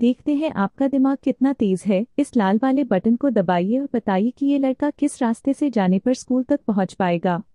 देखते हैं आपका दिमाग कितना तेज है। इस लाल वाले बटन को दबाइए और बताइए कि ये लड़का किस रास्ते से जाने पर स्कूल तक पहुंच पाएगा।